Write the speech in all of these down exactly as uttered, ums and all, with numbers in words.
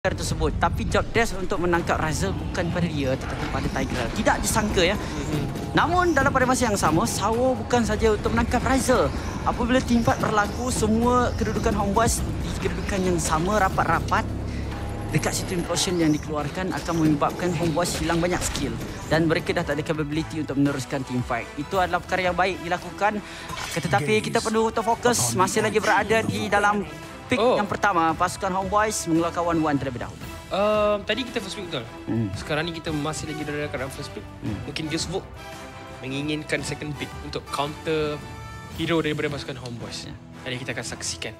tersebut, tapi job desk untuk menangkap Razel bukan pada dia tetapi pada Tiger. Tidak disangka ya. Mm-hmm. Namun dalam pada masa yang sama, Sawo bukan saja untuk menangkap Razel. Apabila team fight berlaku, semua kedudukan Homeboyz di kedudukan yang sama rapat-rapat, dekat situ implosion yang dikeluarkan akan menyebabkan Homeboyz hilang banyak skill dan mereka dah tak ada capability untuk meneruskan team fight. Itu adalah perkara yang baik dilakukan, tetapi kita perlu terfokus, masih lagi berada di dalam pick oh. yang pertama. Pasukan Homeboyz mengeluarkan one-one terlebih dahulu. Uh, tadi kita first pick betul. Hmm. Sekarang ni kita masih lagi berada dalam first pick. Hmm. Mungkin Just Vote menginginkan second pick untuk counter hero daripada pasukan Homeboyz. Yeah. Jadi kita akan saksikan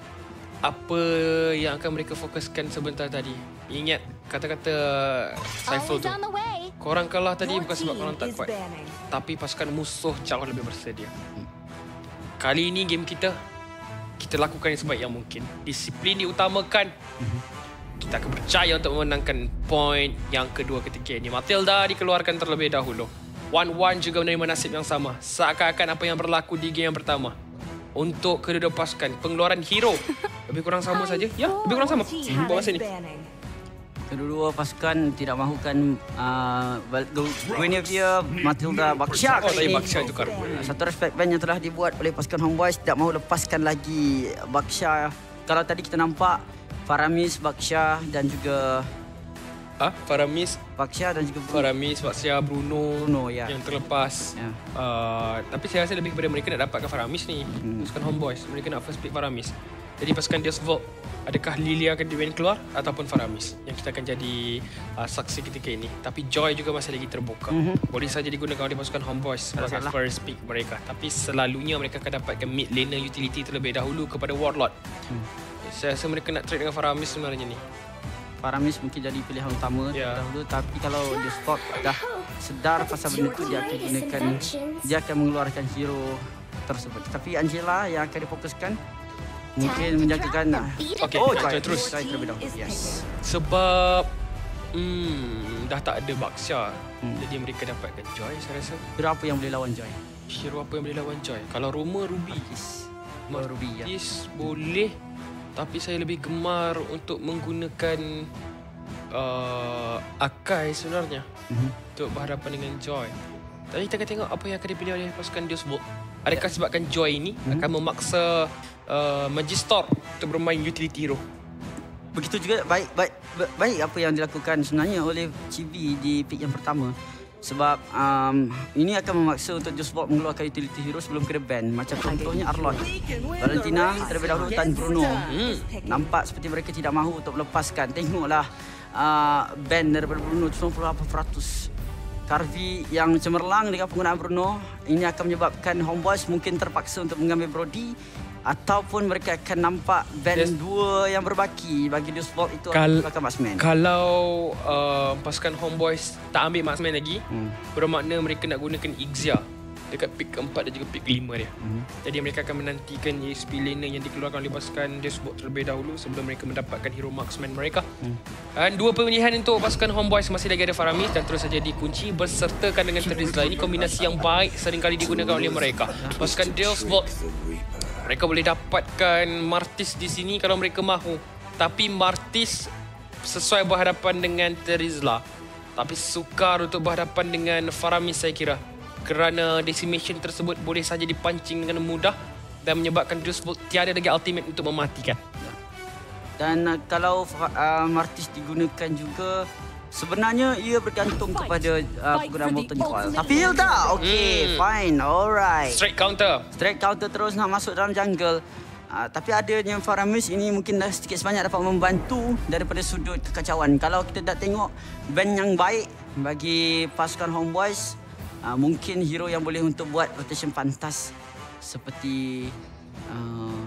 apa yang akan mereka fokuskan sebentar tadi. Ingat kata-kata Saiful tu. Korang kalah tadi bukan sebab korang tak kuat, tapi pasukan musuh jauh lebih bersedia. Hmm. Kali ini game kita, kita lakukan yang sebaik yang mungkin. Disiplin diutamakan. Mm-hmm. Kita akan berjaya untuk memenangkan point yang kedua ketiga ini. Matilda dikeluarkan terlebih dahulu. one-one juga menerima nasib yang sama. Seakan-akan apa yang berlaku di game yang pertama. Untuk kedua-dua pasukan, pengeluaran hero lebih kurang sama saja. Ya, lebih kurang sama. Hmm, buat masa ni. Kedua-dua pasukan tidak mahukan uh, Guinevere, Matilda, Baksha. Oh, tadi Baksha tukar. Satu respect band yang telah dibuat oleh pasukan Homeboyz tidak mahu lepaskan lagi Baksha. Kalau tadi kita nampak Faramis, Baksha dan juga Ah, Faramis, Baksha dan juga Bruno. Faramis, Baksha, Bruno, Bruno ya. yang terlepas. Ya. Uh, tapi saya rasa lebih kepada mereka nak dapatkan Faramis ni. Hmm. Pasukan Homeboyz, mereka nak first pick Faramis. Jadi pasukan Just Vote, adakah Lilia akan dimain keluar ataupun Faramis yang kita akan jadi uh, saksi ketika ini. Tapi Joy juga masih lagi terbuka. Mm-hmm. Boleh saja digunakan oleh pasukan Homeboyz sebagai first pick mereka. Tapi selalunya mereka akan dapatkan mid laner utility terlebih dahulu kepada Warlord. Mm. Saya rasa mereka nak trade dengan Faramis sebenarnya ni. Faramis mungkin jadi pilihan utama yeah. dahulu. Tapi kalau dia spot dah sedar pasal benda tu, dia akan gunakan, dia akan mengeluarkan hero tersebut. Tapi Angela yang akan difokuskan mungkin menjagakan. Okay, oh, Joy terus. Joy terlebih dahulu. Yes. Sebab hmm, dah tak ada Baksha. Hmm. Jadi mereka dapatkan Joy, saya rasa. Hero apa yang boleh lawan Joy? Hero apa yang boleh lawan Joy? Kalau Roma, Ruby. Martis. Martis Ruby, ya. boleh. Tapi saya lebih gemar untuk menggunakan uh, Akai sebenarnya. Mm-hmm. Untuk berhadapan dengan Joy. Tapi kita akan tengok apa yang akan dipilih oleh pasukan Just Vote. Adakah sebabkan Joy ini mm-hmm. akan memaksa uh, Magister untuk bermain utility hero? Begitu juga baik baik baik apa yang dilakukan sebenarnya oleh Chibi di pick yang pertama. Sebab um, ini akan memaksa untuk Just Vote mengeluarkan utility hero sebelum kena ban. Macam contohnya Arlott, Valentina terlebih dahulu dan Bruno. Hmm. Nampak seperti mereka tidak mahu untuk melepaskan. Tengoklah uh, ban daripada Bruno sembilan puluh lapan peratus. Carvey yang cemerlang dengan penggunaan Bruno. Ini akan menyebabkan Homeboyz mungkin terpaksa untuk mengambil Brody. Ataupun mereka akan nampak band yes. dua yang berbaki bagi Just Vote itu Kal- akan marksman. Kalau uh, pasukan Homeboyz tak ambil marksman lagi, hmm. bermakna mereka nak gunakan Ixia dekat pick keempat dan juga pick kelima dia. Hmm. Jadi mereka akan menantikan E S P laner yang dikeluarkan oleh pasukan Just Vote terlebih dahulu sebelum mereka mendapatkan hero marksman mereka. Hmm. Dan dua pemilihan untuk pasukan Homeboyz masih lagi ada Faramis dan terus saja dikunci bersertakan dengan Terizla. Ini kombinasi yang baik seringkali digunakan oleh mereka. Pasukan Just Vote, mereka boleh dapatkan Martis di sini kalau mereka mahu. Tapi Martis sesuai berhadapan dengan Terizla. Tapi sukar untuk berhadapan dengan Faramis saya kira. Kerana decimation tersebut boleh saja dipancing dengan mudah dan menyebabkan Just Vote tiada lagi ultimate untuk mematikan. Dan uh, kalau uh, Martis digunakan juga, sebenarnya ia bergantung kepada uh, penggunaan Molten Coil. Tapi heal tak? Okay, hmm. fine, alright. Straight counter. Straight counter terus nak masuk dalam jungle. Uh, tapi adanya Faramis ini mungkin dah sedikit sebanyak dapat membantu daripada sudut kekacauan. Kalau kita dah tengok band yang baik bagi pasukan Homeboyz, uh, mungkin hero yang boleh untuk buat rotation pantas seperti uh,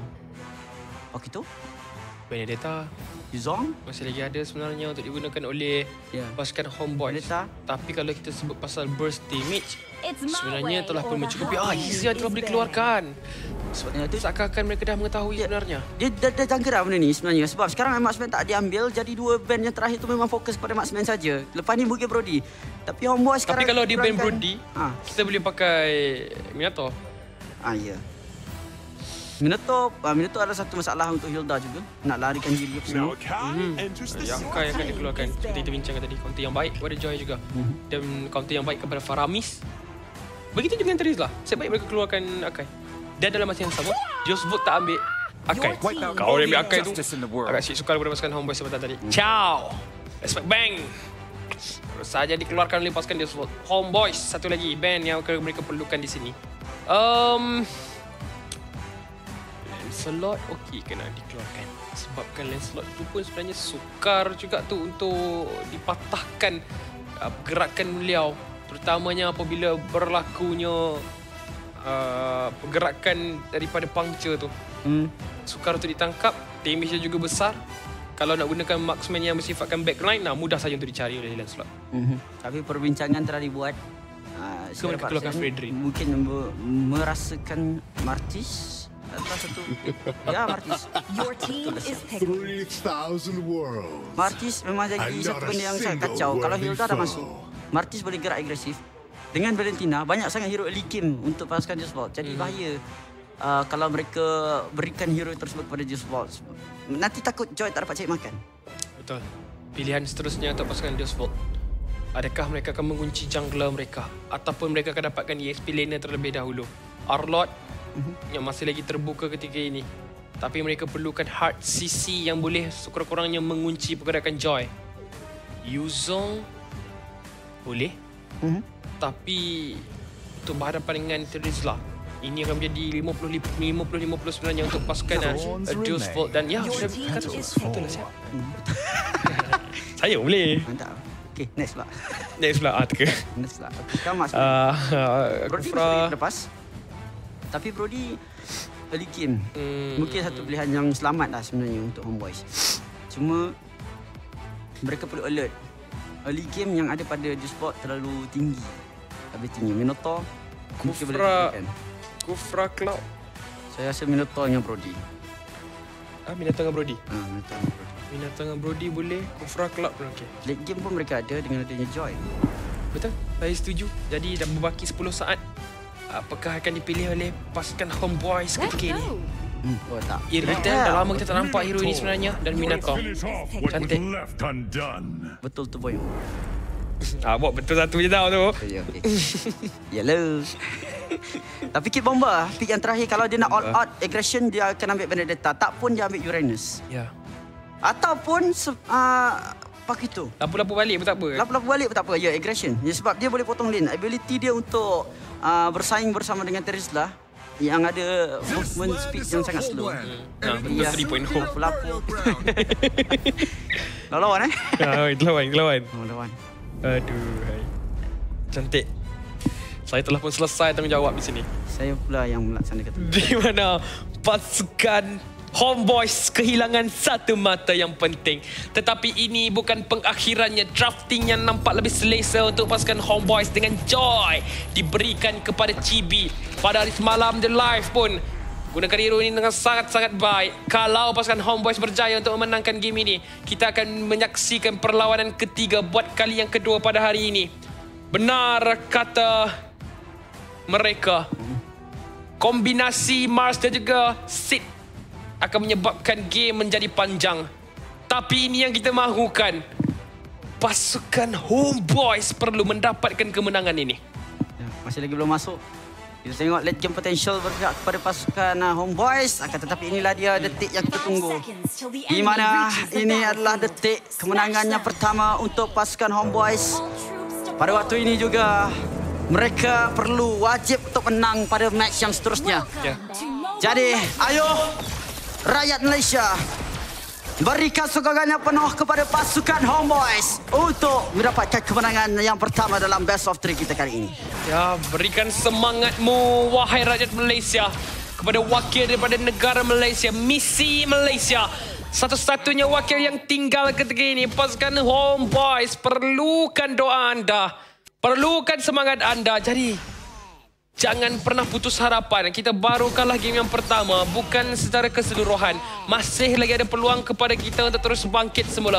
apa itu? Benedetta, Yuzong masih lagi ada sebenarnya untuk digunakan oleh yeah. pasukan Homeboyz. Tapi kalau kita sebut pasal burst damage, sebenarnya telah pun mencukupi. Ah, Izia telah boleh keluarkan. Sebab itu seakan-akan mereka dah mengetahui dia, sebenarnya. Dia dah, dah jangka dah benda ni sebenarnya. Sebab sekarang marksman tak diambil, jadi dua band yang terakhir tu memang fokus pada marksman saja. Lepas ni mungkin Brody. Tapi Homeboyz sekarang, tapi kalau dia ban Brody, ha. kita boleh pakai Minato. Ah, ya. Minotaur, uh, Minotaur ada satu masalah untuk Hilda juga. Nak larikan diri ke sini. Hmm. Yang Akai akan dikeluarkan. Seperti kita bincangkan tadi. Counter yang baik kepada Joy juga. Hmm. Dan counter yang baik kepada Faramis. Begitu juga dengan Terizla. Saya baik mereka keluarkan Akai. Dan dalam masa yang sama, Josvolt tak ambil Akai. Kau yang ambil Akai tu agak sikit sukar kepada pasukan Homeboys sebentar tadi. Hmm. Ciao. Respect bang. Terus saja dikeluarkan oleh pasukan Josvolt. Homeboys satu lagi band yang mereka perlukan di sini. Um, Lancelot okey kena dikeluarkan. Sebabkan Lancelot tu pun sebenarnya sukar juga tu untuk dipatahkan uh, pergerakan beliau. Terutamanya apabila berlakunya uh, pergerakan daripada puncture tu. Hmm. Sukar untuk ditangkap, damage dia juga besar. Kalau nak gunakan marksman yang bersifatkan backline, nah mudah saja untuk dicari oleh Lancelot. Mm-hmm. Tapi perbincangan telah dibuat. Uh, saya keluarkan Frederick. Mungkin merasakan Martis. Satu. Ya, Martis. three thousand worlds. Martis memang jadi satu benda yang sangat kacau. Kalau Hilda dah masuk, Martis boleh gerak agresif. Dengan Valentina, banyak sangat hero early game untuk pasukan Josvolt. Jadi hmm. bahaya uh, kalau mereka berikan hero tersebut kepada Josvolt. Nanti takut Joy tak dapat cari makan. Betul. Pilihan seterusnya untuk pasukan Josvolt. Adakah mereka akan mengunci jungler mereka? Ataupun mereka akan dapatkan E X P laner terlebih dahulu? Arlott yang masih lagi terbuka ketika ini. Tapi mereka perlukan hard C C yang boleh sekurang-kurangnya mengunci pergerakan Joy. Yuzong boleh. Mm-hmm. Tapi untuk berhadapan dengan Terizla, ini akan menjadi lima puluh lima puluh sebenarnya untuk pasukan Josvolt. Dan ya, sudah kata betul lah siap. Saya boleh. Mantap. Okay, next pula. Next pula. Ah, teka. Next pula. Okay, kamu masuk. Uh, Brody Kufra lepas. Tapi Brody early game. Hmm. Mungkin satu pilihan yang selamat lah sebenarnya untuk Homeboys. Cuma mereka perlu alert. Early game yang ada pada Josvolt terlalu tinggi. Ability-nya Minotaur. Kufra. Kufra Cloud. Saya rasa Minotaur dengan Brody. Ah, Minotaur dengan Brody? Ah, Minotaur dengan Brody. Minotaur dengan Brody boleh. Kufra Cloud pun okey. Late game pun mereka ada dengan adanya Joy. Betul. Saya setuju. Jadi dah berbaki sepuluh saat. Apakah akan dipilih oleh pasukan Homeboys ketika ini? Hmm, oh tak. Irritan, dah lama kita tak nampak hero ini sebenarnya. Dan Minotaur. Cantik. Betul tu boy. Ah, buat betul satu je tau tu. Ya, okay. Yalah. Tapi Kid Bomber, pick yang terakhir, kalau dia nak all out aggression, dia akan ambil Benedetta. Tak pun dia ambil Uranus. Ya. Ataupun uh, pakai tu. Lapu-lapu balik pun tak apa. Lapu-lapu balik pun tak apa. Ya, aggression. Ya, sebab dia boleh potong lane. Ability dia untuk uh, bersaing bersama dengan Terizla yang ada movement speed yang sangat slow. Nah, betul three point oh. Lapu-lapu. Lawan eh? Ya, itu lawan, itu lawan. Oh, lawan. Aduh, hai. Cantik. Saya telah pun selesai tanggungjawab di sini. Saya pula yang melaksanakan. Di mana pasukan Homeboys kehilangan satu mata yang penting. Tetapi ini bukan pengakhirannya. Drafting yang nampak lebih selesa untuk pasukan Homeboys dengan Joy diberikan kepada Chibi. Pada hari semalam The Live pun gunakan hero ini dengan sangat-sangat baik. Kalau pasukan Homeboys berjaya untuk memenangkan game ini, kita akan menyaksikan perlawanan ketiga buat kali yang kedua pada hari ini. Benar kata mereka, kombinasi Mars dan juga Sid akan menyebabkan game menjadi panjang. Tapi ini yang kita mahukan. Pasukan Homeboys perlu mendapatkan kemenangan ini. Ya, masih lagi belum masuk. Kita tengok late game potential bergerak kepada pasukan uh, Homeboys. Akan tetapi inilah dia detik yang kita tunggu. Di mana ini adalah detik kemenangannya pertama untuk pasukan Homeboys. Pada waktu ini juga mereka perlu wajib untuk menang pada match yang seterusnya. Ya. Jadi, ayo rakyat Malaysia, berikan sokongan yang penuh kepada pasukan Homeboys untuk mendapatkan kemenangan yang pertama dalam best of three kita kali ini. Ya, berikan semangatmu wahai rakyat Malaysia kepada wakil daripada negara Malaysia, misi Malaysia. Satu-satunya wakil yang tinggal ketika ini, pasukan Homeboys, perlukan doa anda, perlukan semangat anda. Jadi jangan pernah putus harapan. Kita baru kalah game yang pertama, bukan secara keseluruhan. Masih lagi ada peluang kepada kita untuk terus bangkit semula.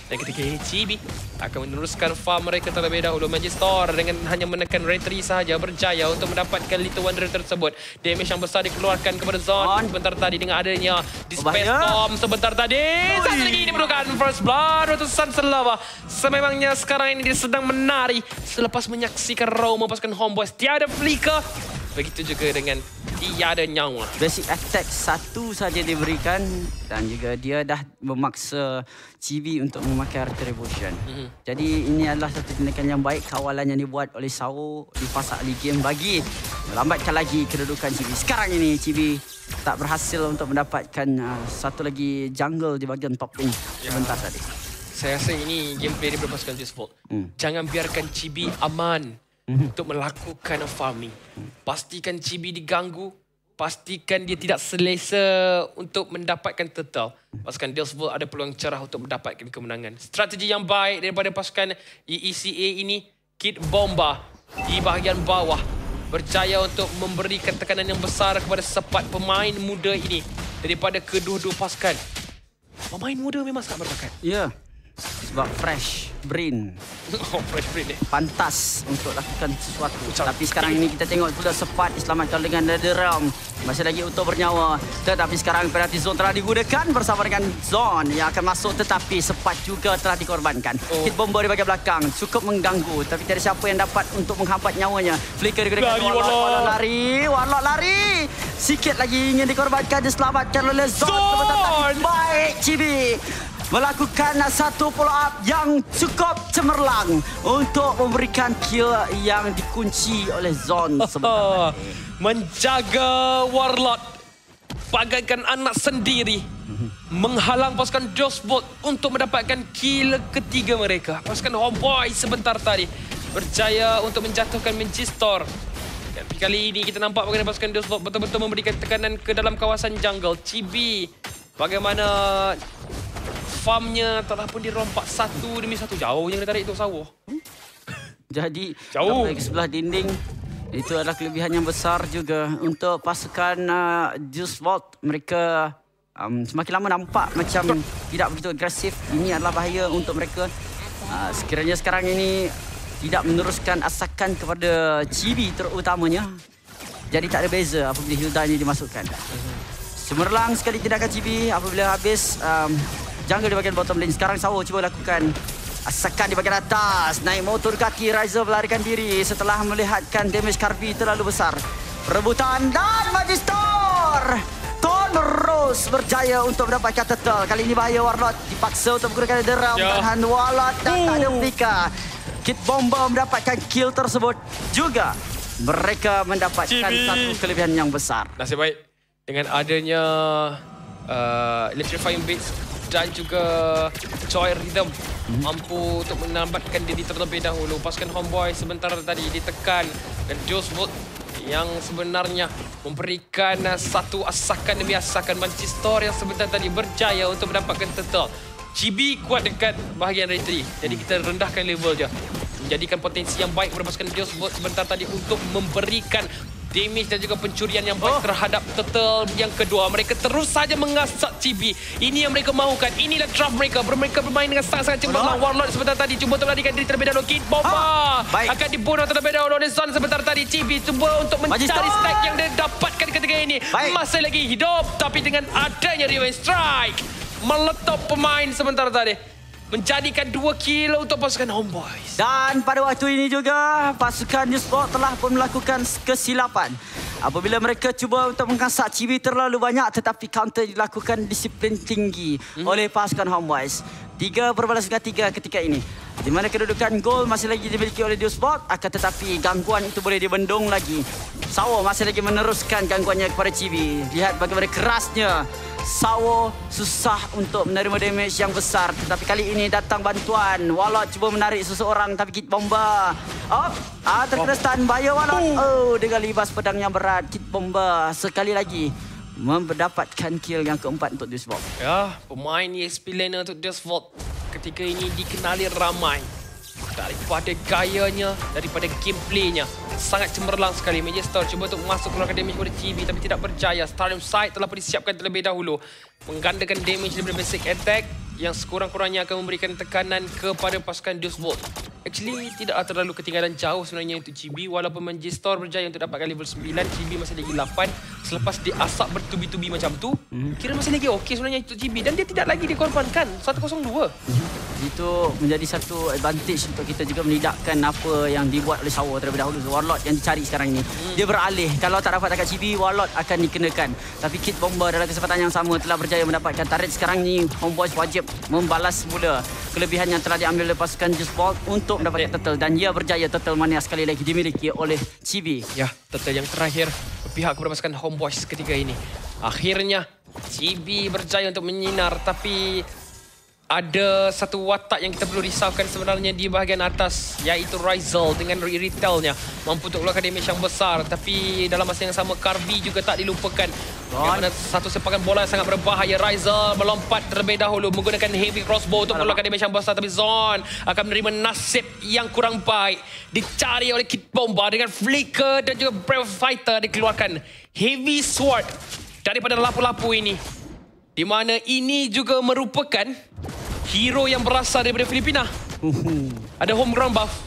Dan ketika ini Chibi akan meneruskan farm mereka terlebih dahulu. Magister dengan hanya menekan retri sahaja berjaya untuk mendapatkan Little Wanderer tersebut. Damage yang besar dikeluarkan kepada Zon sebentar tadi dengan adanya Disperse Storm sebentar tadi. Satu lagi diperlukan First Blood untuk Sun Selava. Sememangnya sekarang ini dia sedang menari selepas menyaksikan Raw melepaskan Homeboys. Tiada flicker. Begitu juga dengan tiada nyawa. Basic attack satu saja diberikan dan juga dia dah memaksa Chibi untuk memakai Retribution. Mm-hmm. Jadi ini adalah satu tindakan yang baik kawalan yang dibuat oleh Sawo di fasa early game bagi melambatkan lagi kedudukan Chibi. Sekarang ini Chibi tak berhasil untuk mendapatkan uh, satu lagi jungle di bahagian top lane ya. Sebentar tadi. Saya rasa ini gameplay dia berpasukan Just Vault. Mm. Jangan biarkan Chibi aman. Mm-hmm. Untuk melakukan farming. Pastikan Chibi diganggu. Pastikan dia tidak selesa untuk mendapatkan turtle. Pasukan Delsvold ada peluang cerah untuk mendapatkan kemenangan. Strategi yang baik daripada pasukan E E C A ini. Kid Bomba di bahagian bawah berjaya untuk memberikan tekanan yang besar kepada sepat pemain muda ini. Daripada kedua-dua pasukan. Pemain muda memang sangat berbakat. Ya. Yeah. Sebab fresh brain. Oh, fresh brain eh. Pantas untuk lakukan sesuatu. Ucap. Tapi sekarang ini kita tengok pula sepat diselamatkan dengan Nether Realm. Masih lagi utuh bernyawa. Tetapi sekarang penalty zone telah digunakan bersama dengan Zon yang akan masuk. Tetapi sepat juga telah dikorbankan. Oh. Hit bomba di bahagian belakang. Cukup mengganggu. Tapi tiada siapa yang dapat untuk menghambat nyawanya. Flicker digunakan. Lari, Warlock. Warlock lari. Warlock lari. Sikit lagi ingin dikorbankan. Diselamatkan oleh Zon. Zon. Baik Chibi melakukan satu follow up yang cukup cemerlang untuk memberikan kill yang dikunci oleh Zon sebentar. Menjaga Warlord bagaikan anak sendiri. Menghalang pasukan Dustbolt untuk mendapatkan kill ketiga mereka. Pasukan Homeboy sebentar tadi berjaya untuk menjatuhkan Magister. Tapi kali ini kita nampak bagaimana pasukan Dustbolt betul-betul memberikan tekanan ke dalam kawasan jungle. Chibi bagaimana farmnya telah pun dirompak satu demi satu. Jauh yang dia tarik itu Sawo. Jadi jauh ke sebelah dinding. Itu adalah kelebihan yang besar juga untuk pasukan uh, Juice Vault. Mereka um, semakin lama nampak macam tidak begitu agresif. Ini adalah bahaya untuk mereka. Uh, sekiranya sekarang ini tidak meneruskan asakan kepada Chibi terutamanya. Jadi tak ada beza apabila Hilda ini dimasukkan. Cemerlang sekali tindakan Chibi apabila habis um, jungle di bahagian bottom lane. Sekarang Sawo cuba lakukan asakan di bahagian atas. Naik motor kaki, Ryzer melarikan diri setelah melihatkan damage Karbi terlalu besar. Perebutan dan Magister Ton terus berjaya untuk mendapatkan turtle. Kali ini bahaya Warlord dipaksa untuk menggunakan derang yeah. Tahan Warlord dan uh. tak ada Flika. Kit Bomba mendapatkan kill tersebut juga. Mereka mendapatkan Chibi. Satu kelebihan yang besar. Nasib baik dengan adanya uh, Electrifying Blades dan juga Joy Rhythm hmm. mampu untuk menambatkan diri terlebih dahulu. Pasukan Homeboy sebentar tadi ditekan dan Dustbolt yang sebenarnya memberikan satu asakan demi asakan. Manchester yang sebentar tadi berjaya untuk mendapatkan turtle. Chibi kuat dekat bahagian retri. Jadi kita rendahkan level je. Menjadikan potensi yang baik kepada pasukan Dustbolt sebentar tadi untuk memberikan damage dan juga pencurian yang baik oh. terhadap turtle yang kedua. Mereka terus saja mengasak Chibi. Ini yang mereka mahukan. Inilah draft mereka. Mereka bermain dengan sangat-sangat cemerlang. Warlord sebentar tadi cuba untuk melarikan diri terlebih dahulu. Kid Bomba ha, akan dibunuh terlebih dahulu oleh Zon sebentar tadi. Chibi cuba untuk mencari stack yang dia dapatkan ketika ini. Baik. Masih lagi hidup. Tapi dengan adanya Revenge Strike meletup pemain sebentar tadi. Menjadikan dua kill untuk pasukan Homeboys. Dan pada waktu ini juga pasukan Newsport telah pun melakukan kesilapan. Apabila mereka cuba untuk mengasak Chibi terlalu banyak tetapi counter dilakukan disiplin tinggi hmm. oleh pasukan Homeboys. Tiga berbalas dengan tiga ketika ini. Di mana kedudukan gol masih lagi dimiliki oleh Newsport. Akan tetapi gangguan itu boleh dibendung lagi. Sawo masih lagi meneruskan gangguannya kepada Chibi. Lihat bagaimana kerasnya. Sawo susah untuk menerima damage yang besar. Tetapi kali ini datang bantuan. Warlord cuba menarik seseorang tapi Kit Bomba. Oh, ah, terkena stun. Bahaya Warlord. Oh, dengan libas pedang yang berat. Kit Bomba sekali lagi mendapatkan kill yang keempat untuk Dustbolt. Ya, pemain E S P laner untuk Dustbolt ketika ini dikenali ramai. Daripada gayanya, daripada gameplaynya. sangat cemerlang sekali. Magistor cuba untuk masuk keluarkan damage kepada Chibi tapi tidak berjaya. Stardom Sight telah pun disiapkan terlebih dahulu. Menggandakan damage daripada basic attack yang sekurang-kurangnya akan memberikan tekanan kepada pasukan Deus Vult. Actually, tidak terlalu ketinggalan jauh sebenarnya untuk Chibi. Walaupun Magistor berjaya untuk dapatkan level sembilan, Chibi masih lagi lapan. Selepas diasap bertubi-tubi macam tu, hmm. kira masih lagi okey sebenarnya untuk Chibi. Dan dia tidak lagi dikorbankan. satu kosong dua. Itu menjadi satu advantage untuk kita juga melidakkan apa yang dibuat oleh Sawo terlebih dahulu. Warlord yang dicari sekarang ini. Hmm. Dia beralih. Kalau tak dapat dekat Chibi, Warlord akan dikenakan. Tapi Kid Bomber dalam kesempatan yang sama telah berjaya mendapatkan turret. Sekarang ni Homeboys wajib membalas semula kelebihan yang telah diambil oleh pasukan Deus Vult untuk mendapatkan turtle. Dan ia berjaya turtle mana sekali lagi dimiliki oleh Chibi. Ya, turtle yang terakhir berpihak kepada pasukan Homeboys ketika ini. Akhirnya Chibi berjaya untuk menyinar, tapi ada satu watak yang kita perlu risaukan sebenarnya di bahagian atas, iaitu Ryzel dengan retailnya mampu untuk keluarkan damage yang besar. Tapi dalam masa yang sama Karvi juga tak dilupakan. Yang mana satu sepakan bola yang sangat berbahaya. Ryzel melompat terlebih dahulu menggunakan heavy crossbow untuk mengeluarkan damage yang besar. Tapi Zon akan menerima nasib yang kurang baik. Dicari oleh Kid Bomba dengan flicker dan juga Brave Fighter dikeluarkan heavy sword daripada lapu-lapu ini. Di mana ini juga merupakan hero yang berasal daripada Filipina. Uhuh. Ada home ground buff.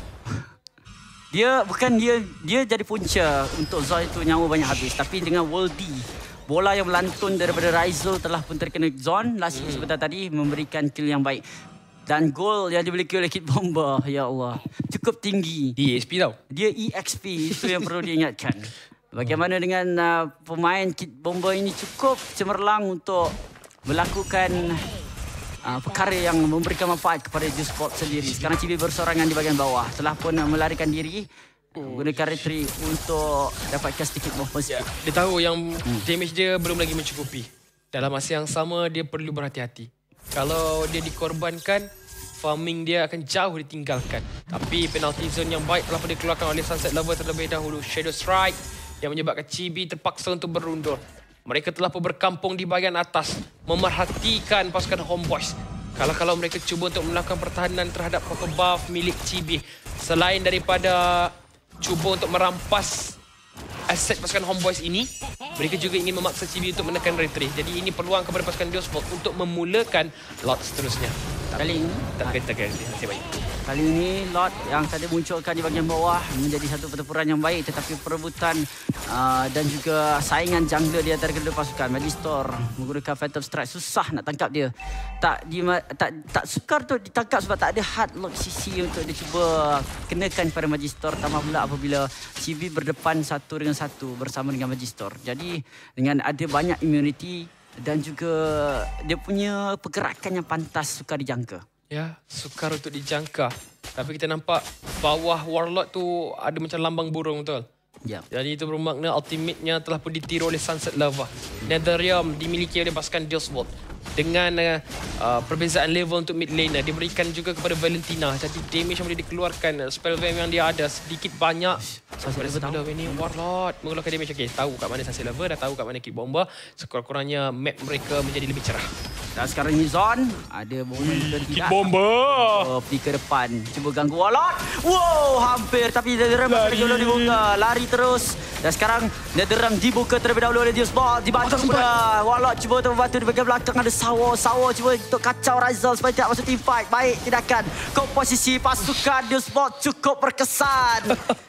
Dia bukan dia dia jadi punca untuk Zon itu nyawa banyak habis. Tapi dengan Worldy, bola yang melantun daripada Ryzel telah pun terkena Zon last hmm. sebentar tadi memberikan kill yang baik. Dan gol yang dimiliki oleh Kid Bomber, ya Allah, cukup tinggi. Dia E X P tau. Dia E X P, itu yang perlu diingatkan. Bagaimana dengan uh, pemain Kid Bomber ini cukup cemerlang untuk melakukan uh, perkara yang memberikan manfaat kepada Deus Vult sendiri. Sekarang Chibi bersorangan di bahagian bawah. Telah pun uh, melarikan diri menggunakan retreat untuk dapatkan sedikit more positif. Ya, dia tahu yang hmm. damage dia belum lagi mencukupi. Dalam masa yang sama dia perlu berhati-hati. Kalau dia dikorbankan, farming dia akan jauh ditinggalkan. Tapi penalty zone yang baik telah pun dikeluarkan oleh Sunset Lover terlebih dahulu. Shadow Strike yang menyebabkan Chibi terpaksa untuk berundur. Mereka telah pun berkampung di bahagian atas, memerhatikan pasukan Homeboys. Kalau-kalau mereka cuba untuk melakukan pertahanan terhadap poker buff milik Chibi, selain daripada cuba untuk merampas aset pasukan Homeboys ini, mereka juga ingin memaksa Chibi untuk menekan retreat. Jadi ini peluang kepada pasukan Deus Vult untuk memulakan lot seterusnya. Kali ini tak kena tekan nasib baik. Kali ini lot yang tadi munculkan di bahagian bawah menjadi satu pertempuran yang baik, tetapi perebutan uh, dan juga saingan jungler di antara kedua pasukan. Magistor menggunakan Phantom Strike, susah nak tangkap dia. Tak di, tak tak sukar tu ditangkap sebab tak ada hard lock C C untuk dia cuba kenakan kepada Magistor. Tambah pula apabila Chibi berdepan satu dengan satu bersama dengan Magistor. Jadi dengan ada banyak immunity dan juga dia punya pergerakan yang pantas sukar dijangka. Ya, sukar untuk dijangka. Tapi kita nampak bawah Warlord tu ada macam lambang burung, betul? Ya. Jadi itu bermakna ultimate-nya telah pun ditiru oleh Sunset Lover. Netherrealm dimiliki oleh pasukan Deus Vult. Dengan uh, uh, perbezaan level untuk mid laner, diberikan juga kepada Valentina. Jadi damage yang boleh dikeluarkan, spell vamp yang dia ada sedikit banyak. Sunset Lover ini Warlord mengeluarkan damage. Okay, tahu kat mana Sunset Lover, dah tahu kat mana Kid Bomber. Sekurang-kurangnya map mereka menjadi lebih cerah. Dan sekarang ni Zon ada momen dan Kid Bomber oh, pergi ke depan, cuba ganggu Warlord. Wow, hampir, tapi Netherrealm masih belum dibuka. Lari terus. Dan sekarang Netherrealm dibuka terlebih dahulu oleh Deus Vult. Dibantu pula Warlord cuba untuk membantu di bahagian belakang. Ada Sawo. Sawo cuba untuk kacau Ryzel supaya tidak masuk team fight. Baik tindakan komposisi pasukan Deus Vult cukup berkesan.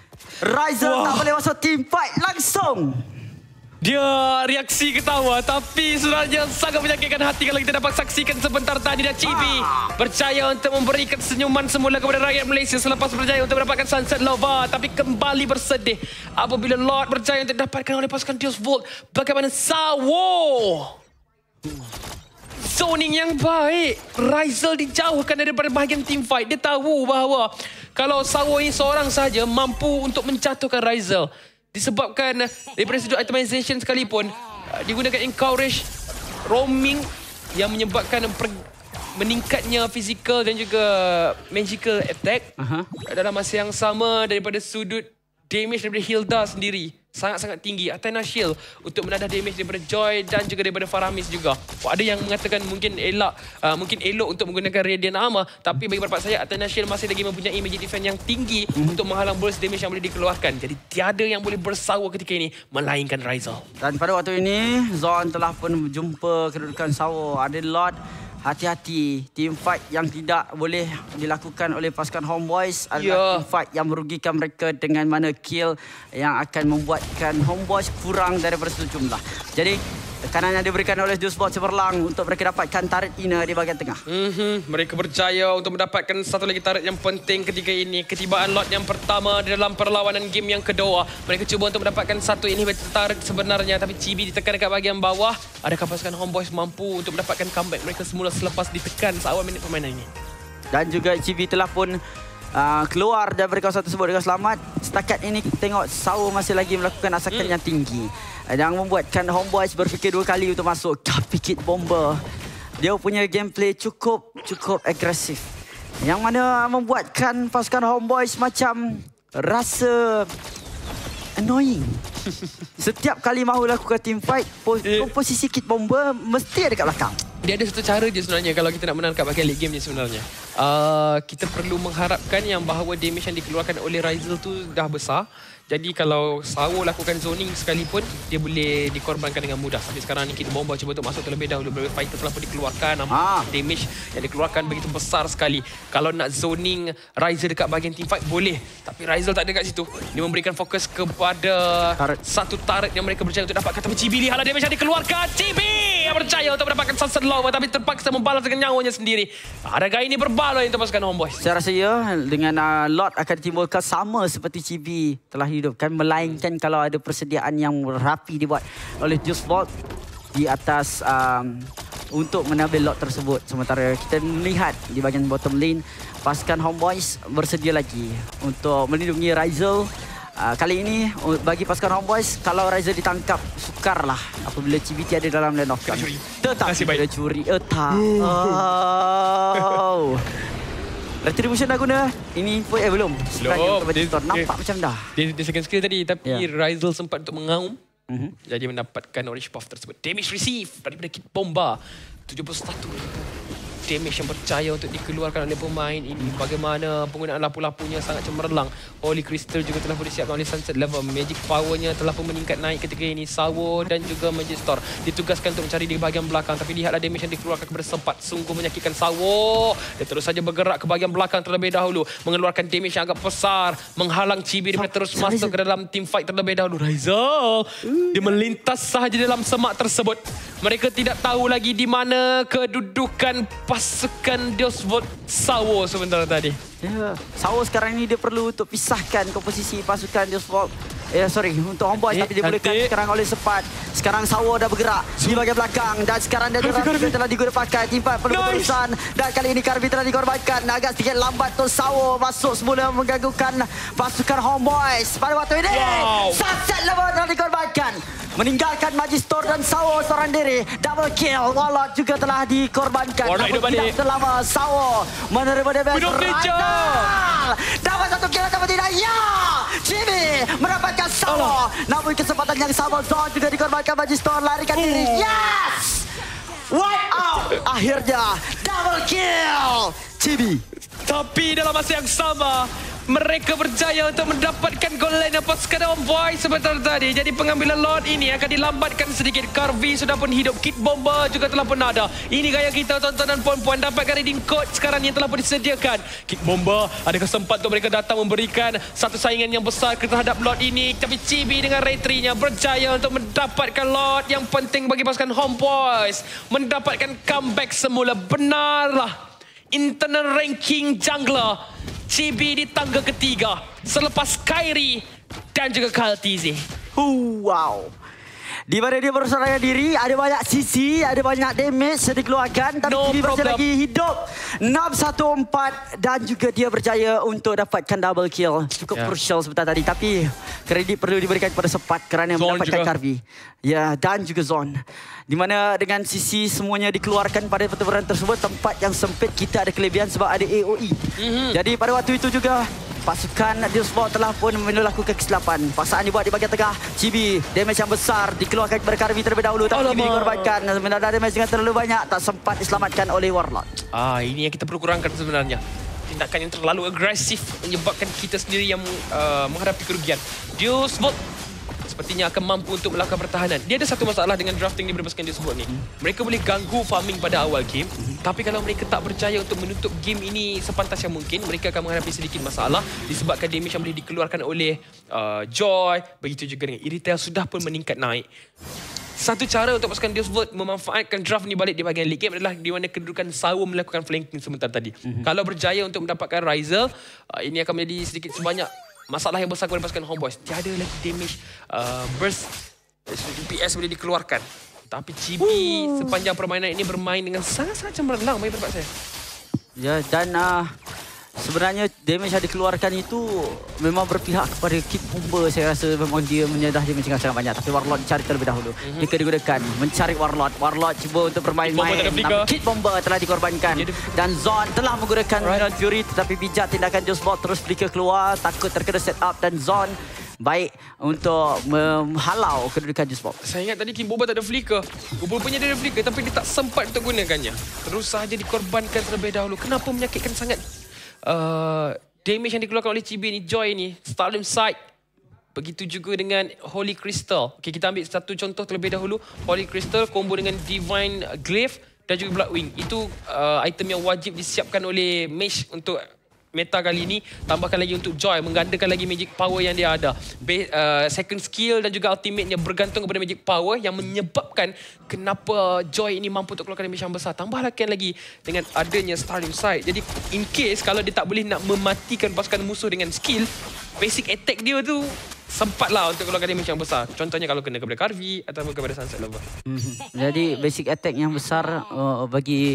Ryzel wow. tak boleh masuk team fight langsung. Dia reaksi ketawa, tapi sebenarnya sangat menyakitkan hati kalau kita dapat saksikan sebentar tadi. Dan Chibi ah. berjaya untuk memberikan senyuman semula kepada rakyat Malaysia selepas berjaya untuk mendapatkan Sunset Lover. Tapi kembali bersedih apabila Lord berjaya untuk didapatkan oleh pasukan Deus Vult. Bagaimana Sawo? Zoning yang baik. Ryzel dijauhkan daripada bahagian team fight. Dia tahu bahawa kalau Sawo ini seorang saja mampu untuk menjatuhkan Ryzel. Disebabkan daripada sudut itemization sekalipun, digunakan encourage roaming yang menyebabkan meningkatnya physical dan juga magical attack. Uh-huh. Dalam masa yang sama daripada sudut damage daripada Hilda sendiri, sangat-sangat tinggi. Athena Shield untuk menadah damage daripada Joy dan juga daripada Faramis juga. Ada yang mengatakan mungkin elok uh, mungkin elok untuk menggunakan Radiant Armor, tapi bagi pendapat saya Athena Shield masih lagi mempunyai magic defense yang tinggi mm-hmm. untuk menghalang burst damage yang boleh dikeluarkan. Jadi tiada yang boleh bersawa ketika ini melainkan Ryzel. Dan pada waktu ini Zon telah pun jumpa kedudukan sawa. Ada Lord. Hati-hati, team fight yang tidak boleh dilakukan oleh pasukan Homeboys adalah yeah. team fight yang merugikan mereka dengan mana kill yang akan membuatkan Homeboys kurang daripada sejumlah. Jadi, tekanan yang diberikan oleh Juicebox cemerlang untuk mereka dapatkan turret inner di bahagian tengah. Mm-hmm. Mereka berjaya untuk mendapatkan satu lagi turret yang penting ketika ini. Ketibaan lot yang pertama di dalam perlawanan game yang kedua. Mereka cuba untuk mendapatkan satu inhibitor turret sebenarnya, tapi Chibi ditekan dekat bahagian bawah. Adakah pasukan Homeboys mampu untuk mendapatkan comeback mereka semula selepas ditekan seawal minit permainan ini? Dan juga Chibi telah pun Uh, keluar daripada kawasan tersebut dengan selamat. Setakat ini tengok Sawo masih lagi melakukan asakan hmm. yang tinggi yang membuatkan Homeboys berfikir dua kali untuk masuk. Tapi Kid Bomber dia punya gameplay cukup cukup agresif yang mana membuatkan pasukan Homeboys macam rasa annoying. Setiap kali mahu lakukan team fight, pos posisi Kid Bomber mesti ada kat belakang. Dia ada satu cara je sebenarnya kalau kita nak menang kat bahagian late game ni sebenarnya. Uh, kita perlu mengharapkan yang bahawa damage yang dikeluarkan oleh Ryzel tu dah besar. Jadi kalau Sawo lakukan zoning sekalipun, dia boleh dikorbankan dengan mudah. Sampai sekarang ni Kid Bomber cuba untuk masuk terlebih dahulu. Beberapa fighter telah pun dikeluarkan. Ah. Damage yang dikeluarkan begitu besar sekali. Kalau nak zoning Ryzel dekat bahagian team fight, boleh. Tapi Ryzel tak ada kat situ. Dia memberikan fokus kepada turret. Satu turret yang mereka berjaya untuk dapatkan. Tapi Chibi lihatlah damage yang dikeluarkan. Chibi yang berjaya untuk mendapatkan sunset lower, tapi terpaksa membalas dengan nyawanya sendiri. Adakah ini berbaloi untuk pasukan Homeboys? Saya rasa ya, dengan uh, Lord akan ditimbulkan sama seperti Chibi telah hidupkan, melainkan kalau ada persediaan yang rapi dibuat oleh Juicebox di atas um, untuk menambil Lord tersebut. Sementara kita melihat di bahagian bottom lane, pasukan Homeboys bersedia lagi untuk melindungi Ryzel. Uh, kali ini bagi pasukan Homeboys, kalau Ryzel ditangkap, sukarlah apabila Chibi tiada dalam lane of gun. Tetapi bila curi, eh tak. Oh. Retribution dah guna. Ini info eh belum. Belum. Dia, nampak dia, macam dah. Dia, dia second skill tadi, tapi yeah. Ryzel sempat untuk mengaum. Mm-hmm. Jadi mendapatkan orange buff tersebut. Damage receive daripada Kid Bomber. tujuh puluh satu damage yang percaya untuk dikeluarkan oleh pemain ini. Bagaimana penggunaan lapu-lapunya sangat cemerlang. Holy Crystal juga telah pun disiapkan oleh Sunset Level. Magic powernya telah pun meningkat naik ketika ini. Sawo dan juga Magic Store ditugaskan untuk mencari di bahagian belakang. Tapi lihatlah damage yang dikeluarkan kepada sempat. Sungguh menyakitkan Sawo. Dia terus saja bergerak ke bahagian belakang terlebih dahulu. Mengeluarkan damage yang agak besar. Menghalang Chibi daripada terus masuk ke dalam team fight terlebih dahulu. Ryzel, dia melintas sahaja dalam semak tersebut. Mereka tidak tahu lagi di mana kedudukan pasukan Juicebox Sawo sebentar tadi. Ya, Sawo sekarang ini dia perlu untuk pisahkan komposisi pasukan Juicebox. Ya, sorry, untuk Homeboys eh, tapi dia bolehkan sekarang oleh Sepat. Sekarang Sawo dah bergerak di bahagian belakang dan sekarang dia telah digunakan. Timpat perlu nice. berurusan dan kali ini Karvi telah dikorbankan. Agak sedikit lambat tu Sawo masuk semula mengganggukan pasukan Homeboys. Pada waktu ini, wow. Sunset Level telah dikorbankan. Meninggalkan Magister dan Sawo seorang diri. Double kill. Warlock juga telah dikorbankan. Warlock hidup balik. Selama Sawo menerima damage. Dapat satu kill atau tidak? Ya! Chibi mendapatkan Sawo. Namun kesempatan yang sama Zon juga dikorbankan. Magister larikan oh. diri. Yes! Wipe out. Akhirnya double kill. Chibi. Tapi dalam masa yang sama, mereka berjaya untuk mendapatkan gol line pasukan Homeboys sebentar tadi. Jadi pengambilan Lord ini akan dilambatkan sedikit. Karvi sudah pun hidup. Kid Bomber juga telah pun ada. Ini gaya kita tontonan puan-puan. Dapatkan reading code sekarang yang telah pun disediakan. Kid Bomber ada kesempatan untuk mereka datang memberikan satu saingan yang besar terhadap Lord ini. Tapi Chibi dengan retrinya berjaya untuk mendapatkan Lord yang penting bagi pasukan Homeboys. Mendapatkan comeback semula. Benarlah. Internal ranking jungler Chibi di tangga ketiga selepas Kairi dan juga Kaltizi. Wow. Di mana dia berseraya diri, ada banyak sisi, ada banyak damage yang dikeluarkan. Tapi no Chibi masih lagi hidup. enam satu empat dan juga dia berjaya untuk dapatkan double kill. Cukup yeah. crucial sebentar tadi. Tapi kredit perlu diberikan kepada Sepat kerana Zone mendapatkan Karvi. Ya, dan juga Zon. Di mana dengan sisi semuanya dikeluarkan pada pertempuran tersebut, tempat yang sempit kita ada kelebihan sebab ada A O E. Mm-hmm. Jadi pada waktu itu juga pasukan Dillsbot telah pun melakukan kesilapan. Paksaan dibuat di bahagian tengah. Chibi, damage yang besar dikeluarkan kepada Karvi terlebih dahulu. Tapi Chibi dikorbankan. Mendadak damage dengan terlalu banyak. Tak sempat diselamatkan oleh Warlord. Ah, ini yang kita perlu kurangkan sebenarnya. Tindakan yang terlalu agresif menyebabkan kita sendiri yang uh, menghadapi kerugian. Dillsbot sepertinya akan mampu untuk melakukan pertahanan. Dia ada satu masalah dengan drafting daripada pasukan Dillsbot ni. Mereka boleh ganggu farming pada awal game. Tapi kalau mereka tak berjaya untuk menutup game ini sepantas yang mungkin, mereka akan menghadapi sedikit masalah disebabkan damage yang boleh dikeluarkan oleh uh, Joy. Begitu juga dengan Irithel sudah pun meningkat naik. Satu cara untuk pasukan Dillsbot memanfaatkan draft ni balik di bahagian late game adalah di mana kedudukan Sawo melakukan flanking sebentar tadi. Mm-hmm. Kalau berjaya untuk mendapatkan Rizel, uh, ini akan menjadi sedikit sebanyak masalah yang besar kepada pasukan Homeboys. Tiada lagi damage uh, burst D P S boleh dikeluarkan. Tapi Chibi uh. sepanjang permainan ini bermain dengan sangat-sangat cemerlang bagi pendapat saya. Ya, dan uh, sebenarnya damage yang dikeluarkan itu memang berpihak kepada Kid Bomber. Saya rasa memang dia menyedah damage yang sangat banyak. Tapi Warlord dicari terlebih dahulu. Mm-hmm. Jika digunakan mencari Warlord. Warlord cuba untuk bermain-main. Kid Bomber telah dikorbankan. Dan Zon telah menggunakan right. Fury. Tetapi bijak tindakan Dillsbot terus flicker keluar. Takut terkena set up dan Zon baik untuk menghalau kedudukan Dillsbot. Saya ingat tadi Kid Bomber tak ada flicker. Rupanya dia ada flicker tapi dia tak sempat untuk gunakannya. Terus sahaja dikorbankan terlebih dahulu. Kenapa menyakitkan sangat? Uh, damage yang dikeluarkan oleh Chibi ni, Joy ni, Starlim Sight. Begitu juga dengan Holy Crystal. Okay, kita ambil satu contoh terlebih dahulu. Holy Crystal combo dengan Divine Glaive dan juga Bloodwing. Itu uh, item yang wajib disiapkan oleh Mage untuk meta kali ini. Tambahkan lagi untuk Joy, menggandakan lagi magic power yang dia ada. Be uh, second skill dan juga ultimate-nya bergantung kepada magic power yang menyebabkan kenapa Joy ini mampu untuk keluarkan damage yang besar. Tambah lagi dengan adanya Starlim Sight. Jadi in case kalau dia tak boleh nak mematikan pasukan musuh dengan skill, basic attack dia tu sempatlah untuk keluarkan damage yang besar. Contohnya kalau kena kepada Karvi ataupun kepada Sunset Lover. Mm-hmm. Jadi basic attack yang besar uh, bagi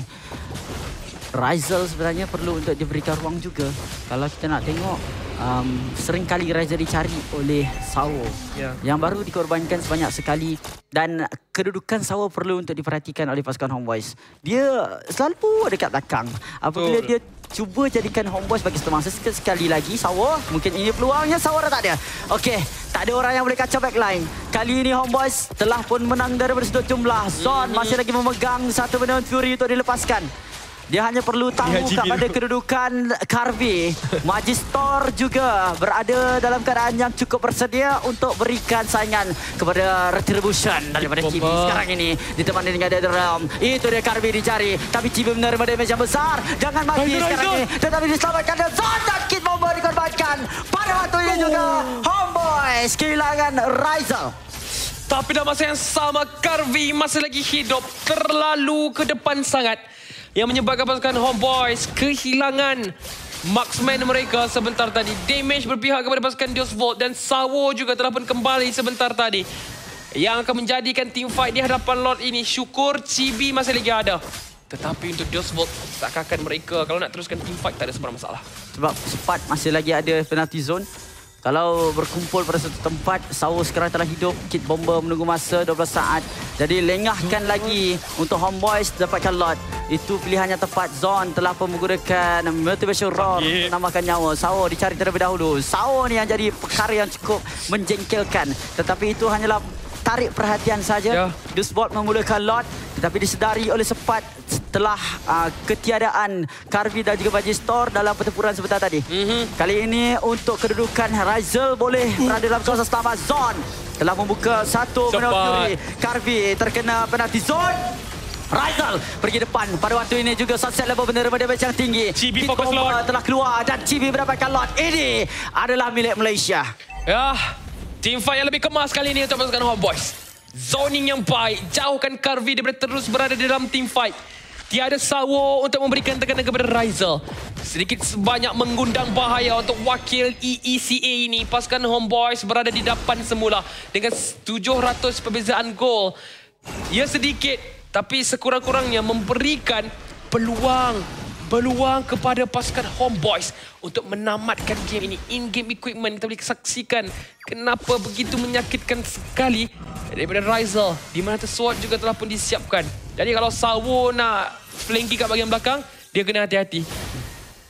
Rizel sebenarnya perlu untuk diberikan ruang juga. Kalau kita nak tengok, um, sering kali Rizel dicari oleh Sawo. Yeah. Yang baru dikorbankan sebanyak sekali. Dan kedudukan Sawo perlu untuk diperhatikan oleh pasukan Homeboys. Dia selalu dekat belakang. Apabila Betul. dia cuba jadikan Homeboys bagi satu masa sekali lagi, Sawo, mungkin ini peluangnya, Sawo dah tak ada. Okey, tak ada orang yang boleh kacau backline. Kali ini Homeboys telah pun menang daripada sudut jumlah. Zon masih lagi memegang satu benda Fury untuk dilepaskan. Dia hanya perlu tahu kepada kedudukan Karvi. Magister juga berada dalam keadaan yang cukup bersedia untuk berikan saingan kepada Retribution daripada Chibi. Sekarang ini ditemani dengan Dead Realm. Itu dia Karvi dicari. Tapi Chibi menerima damage yang besar. Jangan mati sekarang ini. Tetapi diselamatkan dan Zon dan Kid Bomber dikorbankan. Pada waktu ini juga Homeboys kehilangan Rizel. Tapi dalam masa yang sama Karvi masih lagi hidup. Terlalu ke depan sangat. Yang menyebabkan pasukan Homeboys kehilangan marksman mereka sebentar tadi. Damage berpihak kepada pasukan Dillsbot dan Sawo juga telah pun kembali sebentar tadi. Yang akan menjadikan team fight di hadapan Lord ini. Syukur Chibi masih lagi ada. Tetapi untuk Dillsbot, takkan mereka kalau nak teruskan team fight tak ada sebarang masalah. Sebab sempat masih lagi ada penalty zone. Kalau berkumpul pada satu tempat, Sawo sekarang telah hidup. Kid Bomber menunggu masa dua belas saat. Jadi lengahkan lagi untuk Homeboys dapatkan Lord. Itu pilihan yang tepat. Zon telah pun menggunakan Motivation Roar untuk menambahkan nyawa. Sawo dicari terlebih dahulu. Sawo ni yang jadi perkara yang cukup menjengkelkan. Tetapi itu hanyalah tarik perhatian saja. Dillsbot memulakan Lord. Tetapi disedari oleh Sepat setelah uh, ketiadaan Karvi dan juga Magister dalam pertempuran sebentar tadi. Mm-hmm. Kali ini untuk kedudukan Rizel boleh berada dalam kawasan selamat. Zon telah membuka satu penalti. Karvi terkena penalti zone. Rizel pergi depan. Pada waktu ini juga Sunset Lover menerima damage yang tinggi. Chibi fokus Lord telah keluar dan Chibi mendapatkan Lord. Ini adalah milik Malaysia. Ya, team fight yang lebih kemas kali ini untuk pasukan Homeboys. Zoning yang baik, jauhkan Karvi daripada terus berada dalam team fight. Tiada Sawo untuk memberikan tekanan kepada Rizel. Sedikit sebanyak mengundang bahaya untuk wakil E E C A ini. Pasukan Homeboys berada di depan semula dengan tujuh ratus perbezaan gol. Ya sedikit, tapi sekurang-kurangnya memberikan peluang peluang kepada pasukan Homeboys untuk menamatkan game ini. In-game equipment kita boleh saksikan kenapa begitu menyakitkan sekali daripada Rizel, di mana sword juga telah pun disiapkan. Jadi kalau Sawo nak flanking kat bahagian belakang, dia kena hati-hati.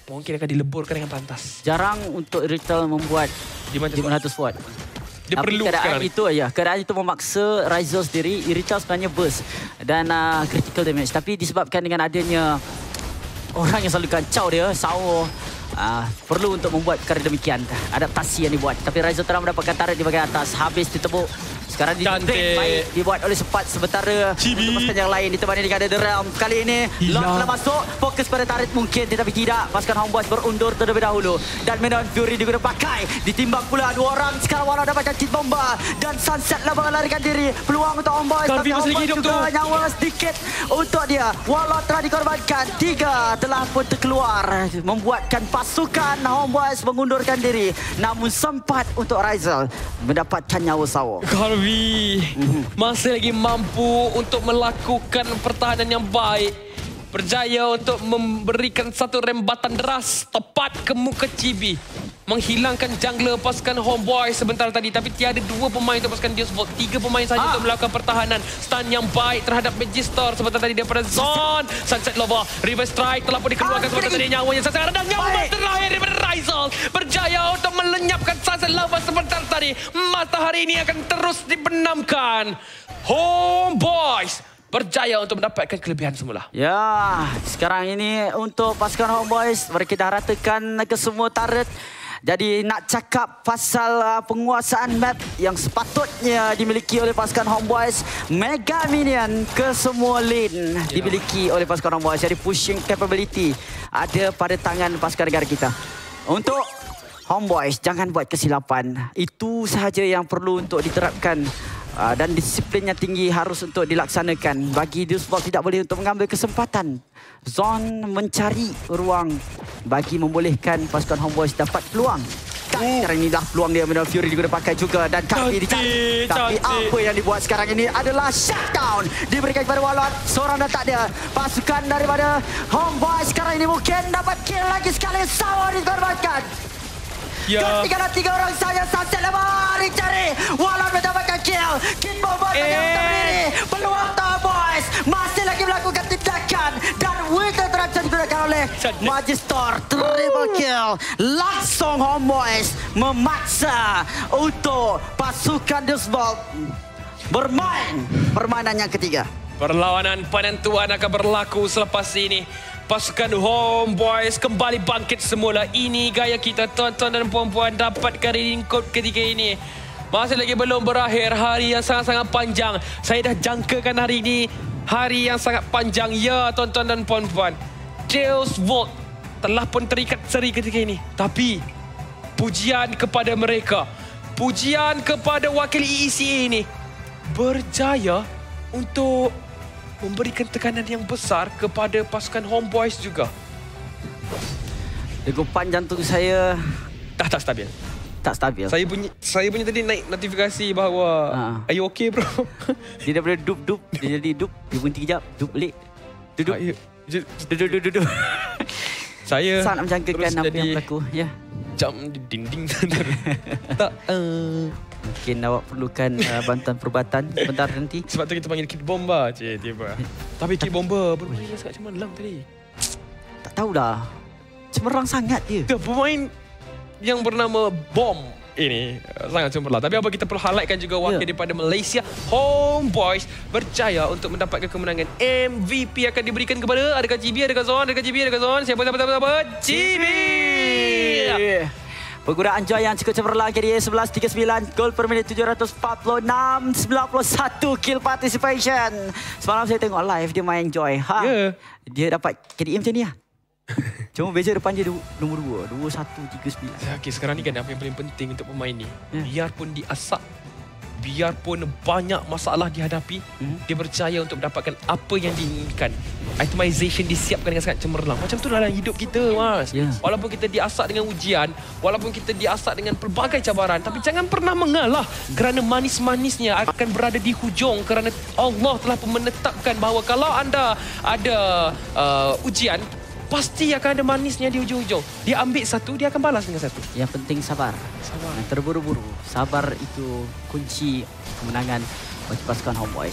mungkin akan dileburkan dengan pantas. Jarang untuk Irithel membuat lima ratus watt. Dia Tapi perlu keadaan sekarang. itu ya, keadaan itu memaksa Ryzel sendiri. Irithel sebenarnya burst dan uh, critical damage. Tapi disebabkan dengan adanya orang yang selalu kacau dia, Sao uh, perlu untuk membuat perkara demikian. Adaptasi yang dibuat. Tapi Ryzel telah mendapatkan turret di bahagian atas. Habis ditebuk. Sekarang di baik dibuat oleh Sempat sementara untuk pasukan yang lain ditemani dengan The Realm. Kali ini Lord telah masuk, fokus pada turret mungkin tetapi tidak. Pasukan Homeboys berundur terlebih dahulu dan Menon Fury digunakan pakai. Ditimbang pula dua orang sekarang Walau dapatkan kit bomba dan Sunset lah melarikan diri. Peluang untuk Homeboys tapi Homeboys juga tu. Nyawa sedikit untuk dia. Walau telah dikorbankan, tiga telah pun terkeluar membuatkan pasukan Homeboys mengundurkan diri. Namun sempat untuk Ryzel mendapatkan nyawa Sao. Masih lagi mampu untuk melakukan pertahanan yang baik. Berjaya untuk memberikan satu rembatan deras tepat ke muka Chibi. Menghilangkan jungler pasukan Homeboys sebentar tadi. Tapi tiada dua pemain untuk pasukan Deusvolt. Tiga pemain saja ah. untuk melakukan pertahanan. Stun yang baik terhadap Magister sebentar tadi daripada Zone. Sunset Lover. Reverse Strike telah pun dikeluarkan ah, sebentar tadi. Nyawanya Sunset dan nyawa terakhir daripada Ryzel. Berjaya untuk melenyapkan Sunset Lover sebentar tadi. Matahari ini akan terus dibenamkan. Homeboys berjaya untuk mendapatkan kelebihan semula. Ya, sekarang ini untuk pasukan Homeboys mereka dah ratakan ke semua turret. Jadi nak cakap pasal uh, penguasaan map yang sepatutnya dimiliki oleh pasukan Homeboys, Mega Minion ke semua lane yeah. dimiliki oleh pasukan Homeboys. Jadi pushing capability ada pada tangan pasukan negara kita. Untuk Homeboys jangan buat kesilapan. Itu sahaja yang perlu untuk diterapkan. Uh, dan disiplinnya tinggi harus untuk dilaksanakan. Bagi Deusvolt tidak boleh untuk mengambil kesempatan. Zone mencari ruang bagi membolehkan pasukan Homeboys dapat peluang. Dan oh. sekarang inilah peluang dia. Menon Fury juga pakai juga dan kaki dicari. Tapi apa yang dibuat sekarang ini adalah shutdown. Diberikan kepada Walot. Seorang dah tak ada. Pasukan daripada Homeboys sekarang ini mungkin dapat kill lagi sekali. Sao dikorbankan. Ya. Tinggal tiga orang saja. Sunset lebar dicari. Walau mendapatkan kill. Kit bomba eh. yang berdiri. Peluang Homeboys masih lagi melakukan tindakan. Dan Winter Trap digunakan oleh Magister. Triple kill. Langsung Homeboys memaksa untuk pasukan Deusvolt bermain permainan yang ketiga. Perlawanan penentuan akan berlaku selepas ini. Pasukan Homeboys kembali bangkit semula. Ini gaya kita, tuan-tuan dan puan-puan, dapatkan reading code ketika ini. Masih lagi belum berakhir. Hari yang sangat-sangat panjang. Saya dah jangkakan hari ini hari yang sangat panjang. Ya, tuan-tuan dan puan-puan, Deusvolt telah pun terikat seri ketika ini. Tapi pujian kepada mereka, pujian kepada wakil E E C A ini, berjaya untuk memberikan tekanan yang besar kepada pasukan Homeboys juga. Degupan jantung saya tak tak stabil. Tak stabil. Saya punya saya punya tadi naik notifikasi bahawa ha. Are you okay bro? Dia daripada dup-dup dia jadi dup, dia berhenti kejap, dup balik. Duduk. Duduk duduk duduk. Saya sangat menjangkakan apa yang berlaku, ya. Jam di dinding. Tak uh. Mungkin awak perlukan uh, bantuan perubatan sebentar nanti. Sebab tu kita panggil kit bomba, cik, tiba. Tapi kit bomba bermain sangat cemerlang tadi. Tak tahulah. Cemerlang sangat dia. Dia pemain yang bernama Bom ini sangat cemerlang. Tapi apa kita perlu highlightkan juga wakil yeah. daripada Malaysia. Homeboys berjaya untuk mendapatkan kemenangan. M V P akan diberikan kepada, adakah G B, adakah Zon, adakah G B, adakah Zon? Siapa, siapa, siapa, siapa? G B! Yeah. Penggunaan joy yang cukup cemerlang K D A sebelas tiga puluh sembilan, gol per minit tujuh ratus empat puluh enam, sembilan puluh satu kill participation. Semalam saya tengok live dia main joy. Ha. Yeah. Dia dapat K D A macam ni lah. Cuma beza depan dia nombor dua, dua satu tiga sembilan. Okay, sekarang ni kan apa yang paling penting untuk pemain ni. Yeah. Biarpun diasak, biarpun banyak masalah dihadapi, mm-hmm. dia berjaya untuk mendapatkan apa yang diinginkan. Itemization disiapkan dengan sangat cemerlang. Macam tu dalam hidup kita, Mas. Yeah. Walaupun kita diasak dengan ujian, walaupun kita diasak dengan pelbagai cabaran, tapi jangan pernah mengalah kerana manis-manisnya akan berada di hujung, kerana Allah telah menetapkan bahawa kalau anda ada uh, ujian, pasti akan ada manisnya di ujung-ujung. Dia ambil satu, dia akan balas dengan satu. Yang penting sabar. Sabar. Terburu-buru. Sabar itu kunci kemenangan bagi pasukan Homeboys.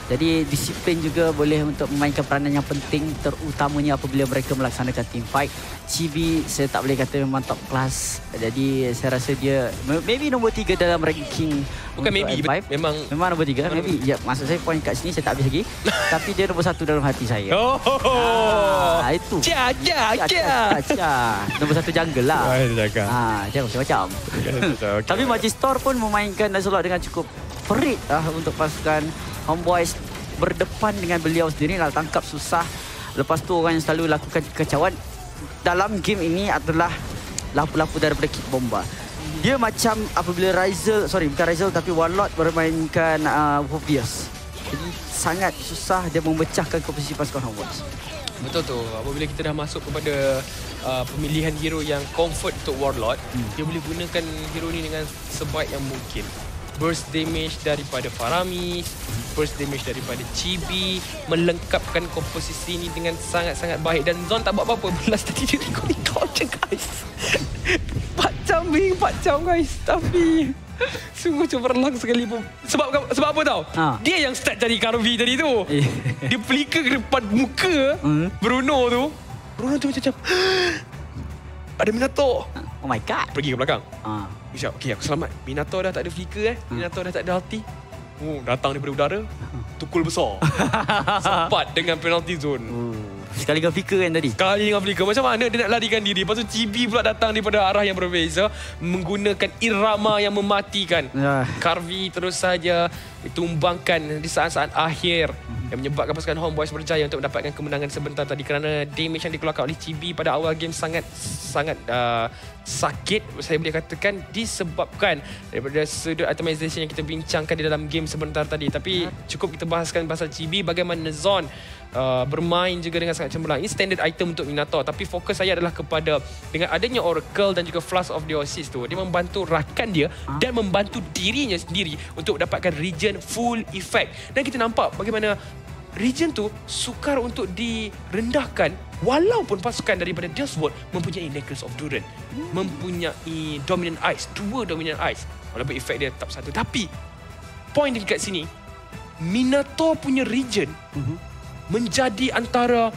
Jadi disiplin juga boleh untuk memainkan peranan yang penting, terutamanya apabila mereka melaksanakan team fight. Chibi saya tak boleh kata memang top class. Jadi saya rasa dia maybe nombor tiga dalam ranking. Bukan maybe, memang memang nombor tiga. Maybe ya, maksud saya poin kat sini saya tak habis lagi. Tapi dia nombor satu dalam hati saya. Oh, ah, itu. Cia, cia, cia. cia. Nombor satu jungle lah. Ah, jangan macam-macam. Tapi Magistor pun memainkan Nuzlocke dengan cukup perit ah, untuk pasukan Homeboyz berdepan dengan beliau sendiri. Nak tangkap susah. Lepas tu orang yang selalu lakukan kekacauan dalam game ini adalah lampu-lampu daripada Kid Bomba. Dia macam apabila Rizal, sorry bukan Rizal tapi Warlord bermainkan uh, Wolfius. Jadi sangat susah dia memecahkan komposisi pasukan Homeboyz. Betul tu. Apabila kita dah masuk kepada uh, pemilihan hero yang comfort untuk Warlord, hmm. dia boleh gunakan hero ni dengan sebaik yang mungkin. Burst damage daripada Faramis, burst damage daripada Chibi, melengkapkan komposisi ni dengan sangat-sangat baik. Dan Zon tak buat apa-apa, belas tadi dia recall je guys. empat jam weh, empat jam guys. Tapi sungguh cemerlang sekali pun. Sebab sebab apa tau? Ha. Dia yang start cari Karvi tadi tu. Dia flicker ke depan muka hmm. Bruno tu. Bruno tu macam ada Minato. Oh my god. Pergi ke belakang. Ha. Bisa, okey aku selamat. Minato dah tak ada flicker eh. Minato dah tak ada ulti. Oh, datang daripada udara. Tukul besar. Sempat dengan penalty zone. Uh, sekali dengan flicker kan tadi. Sekali dengan flicker. Macam mana dia nak larikan diri. Lepas tu Chibi pula datang daripada arah yang berbeza. Menggunakan irama yang mematikan. Uh. Karvi terus saja ditumbangkan di saat-saat akhir. Yang menyebabkan pasukan Homeboyz berjaya untuk mendapatkan kemenangan sebentar tadi. Kerana damage yang dikeluarkan oleh Chibi pada awal game sangat sangat uh, sakit. Saya boleh katakan disebabkan daripada sudut itemization yang kita bincangkan di dalam game sebentar tadi. Tapi cukup kita bahaskan pasal Chibi. Bagaimana Zon uh, bermain juga dengan sangat cemerlang. Ini standard item untuk Minato. Tapi fokus saya adalah kepada dengan adanya Oracle dan juga Flash of Theosis tu. Dia membantu rakan dia dan membantu dirinya sendiri untuk mendapatkan regen full effect. Dan kita nampak bagaimana region tu sukar untuk direndahkan walaupun pasukan daripada Deathward mempunyai Necklace of Duran, hmm. mempunyai Dominant Ice, dua Dominant Ice. Walaupun efek dia tetap satu. Tapi point dia kat sini, Minato punya region hmm. menjadi antara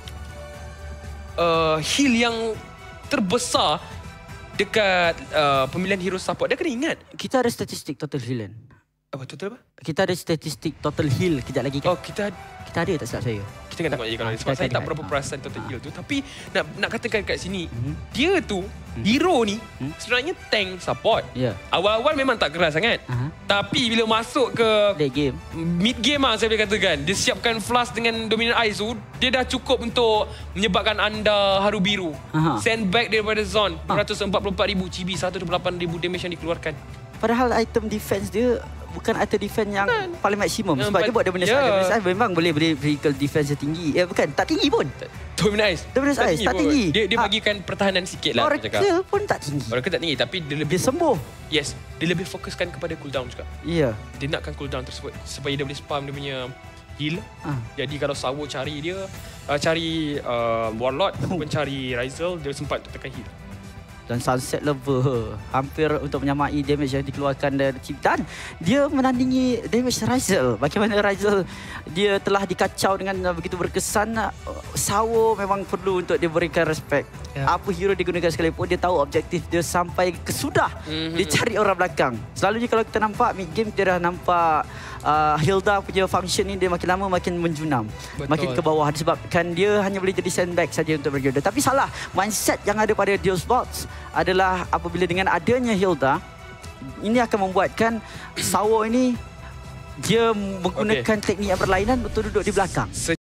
uh, heal yang terbesar dekat uh, pemilihan hero support. Dia kena ingat kita ada statistik total heal kan? Apa total apa? Kita ada statistik total heal kejap lagi kan? Oh, kita kita ada tak silap saya? Kita kena tengok je kalau sebab saya tak berapa perasan total heal tu. Tapi nak nak katakan kat sini, mm-hmm. dia tu mm-hmm. hero ni mm-hmm. sebenarnya tank support. Yeah. Awal-awal memang tak keras sangat. Uh-huh. Tapi bila masuk ke late game, mid game lah saya boleh katakan, dia siapkan flash dengan Dominant Ice tu, dia dah cukup untuk menyebabkan anda haru biru. Uh-huh. Send back daripada zone uh. dua ratus empat puluh empat ribu Chibi, seratus dua puluh lapan ribu damage yang dikeluarkan. Padahal item defense dia bukan item defense yang bukan. paling maksimum. Sebab um, dia buat Dominant yeah. Ice. Dominant Ice memang boleh beri vehicle defense yang tinggi. Ya bukan, tak tinggi pun. Dominant Ice. Dominant Ice tak tinggi. Dia, dia bagikan ha. pertahanan sikit lah. Oracle pun tak tinggi. Oracle tak tinggi tapi dia lebih... Dia sembuh. Yes. Dia lebih fokuskan kepada cooldown juga. Ya. Yeah. Dia nakkan cooldown tersebut supaya dia boleh spam dia punya heal. Ha. Jadi kalau Sawo cari dia, uh, cari uh, Warlord ataupun cari Rizal, dia sempat untuk tekan heal. Dan Sunset Lover hampir untuk menyamai damage yang dikeluarkan dari Chibi. Dan dia menandingi damage Rizal. Bagaimana Rizal dia telah dikacau dengan begitu berkesan. Sawo memang perlu untuk diberikan respect. Ya. Apa hero digunakan sekalipun, dia tahu objektif dia sampai kesudah. Mm-hmm. Dia cari orang belakang. Selalunya kalau kita nampak mid game, kita dah nampak uh, Hilda punya function ni dia makin lama makin menjunam. Betul. Makin ke bawah disebabkan dia hanya boleh jadi sandbag saja untuk bergilda. Tapi salah, mindset yang ada pada Deathward adalah apabila dengan adanya Hilda, ini akan membuatkan Sawo ini dia menggunakan okay. teknik yang berlainan untuk duduk di belakang.